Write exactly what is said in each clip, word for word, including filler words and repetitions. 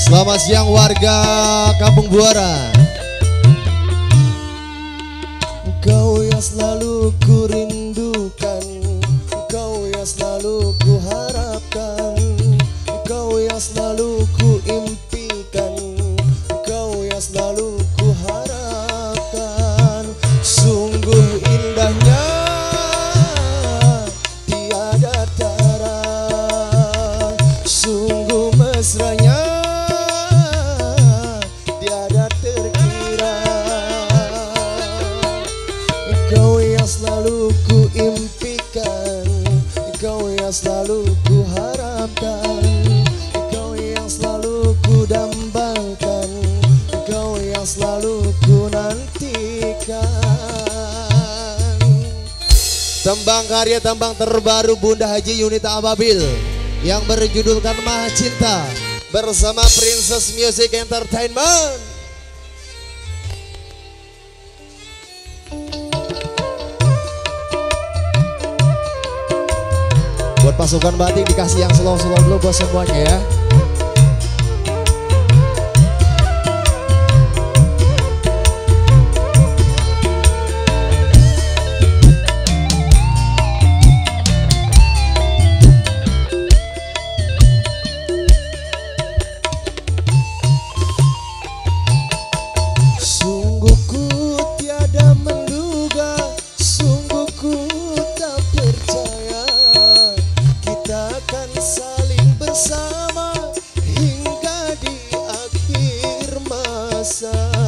Selamat siang warga Kampung Buaran. Kau yang selalu ku rindukan, kau yang selalu ku harapkan, kau yang selalu ku impikan, kau yang selalu ku harapkan. Sungguh indahnya tiada tara, sungguh mesranya tiada terkira. Kau yang selalu ku impikan, kau yang selalu ku harapkan, kau yang selalu ku dambakan, kau yang selalu ku nantikan. Tembang karya tembang terbaru Bunda Haji Yunita Ababil yang berjudulkan Maha Cinta bersama Princess Music Entertainment. Buat pasukan batik dikasih yang slow-slow dulu buat semuanya ya. Sungguh ku tiada menduga, sungguh ku tak percaya kita akan saling bersama hingga di akhir masa.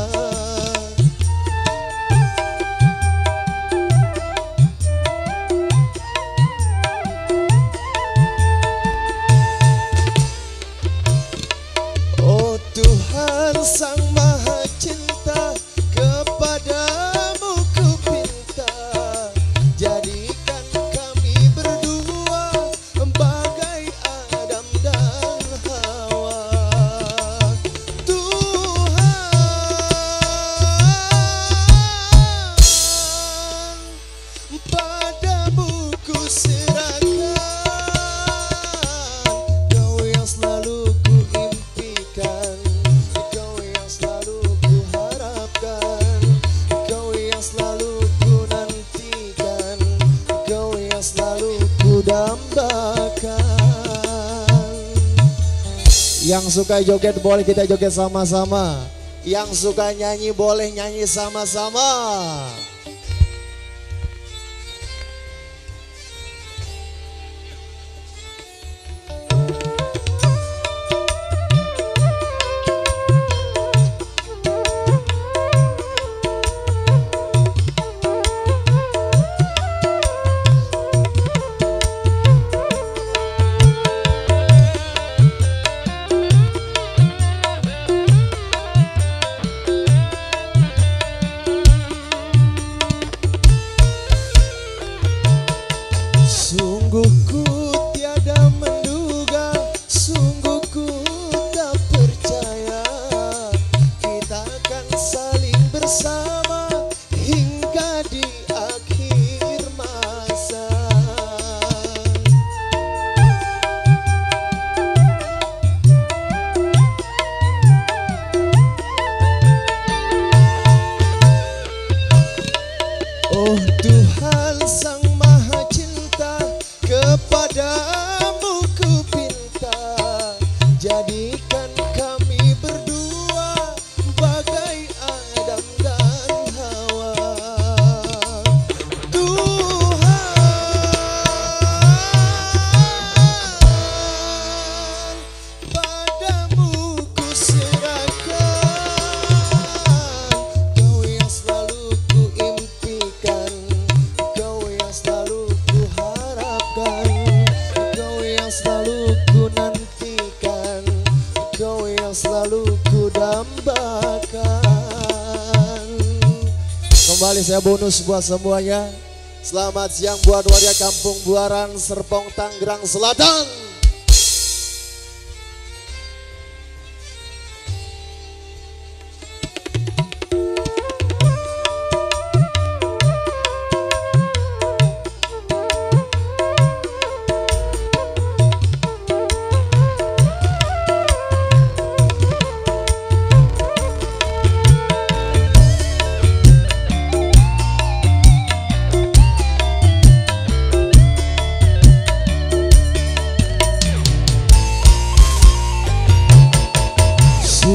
Oh Tuhan Sang Maha Cinta, kepadamu ku pinta, jadikan kami berdua bagai Adam dan Hawa. Tuhan, padamu ku serahkan, kau yang selalu ku impikan, kau yang selalu ku harapkan, kau yang selalu ku nantikan, kau yang selalu ku dambakan. Yang suka joget boleh kita joget sama-sama. Yang suka nyanyi boleh nyanyi sama-sama. Sungguh ku tiada menduga, sungguh ku tak percaya kita akan saling bersama hingga di akhir masa. Oh Tuhan Sang Maha Cinta, kepadamu ku pinta, jadikan kami berdua bagai Adam dan Hawa. Tuhan, padamu ku serahkan, kau yang selalu ku impikan, kau yang selalu ku harapkan, kau yang selalu ku nantikan, kau yang selalu ku dambakan. Kembali saya bonus buat semuanya. Selamat siang buat warga Kampung Buaran, Serpong, Tangerang Selatan.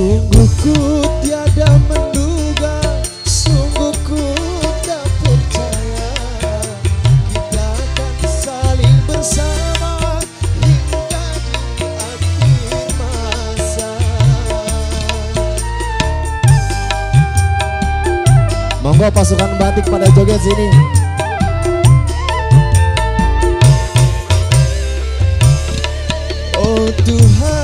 Sungguh ku tiada menduga, sungguh ku tak percaya kita akan saling bersama hingga di akhir masa. Monggo pasukan batik pada joget sini. Oh Tuhan,